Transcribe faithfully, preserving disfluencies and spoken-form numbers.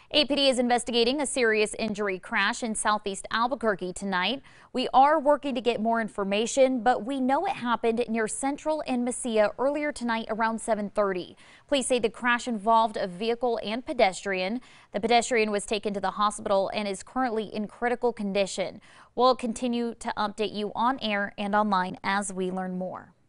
A P D is investigating a serious injury crash in southeast Albuquerque tonight. We are working to get more information, but we know it happened near Central and Mesilla earlier tonight around seven thirty. Police say the crash involved a vehicle and pedestrian. The pedestrian was taken to the hospital and is currently in critical condition. We'll continue to update you on air and online as we learn more.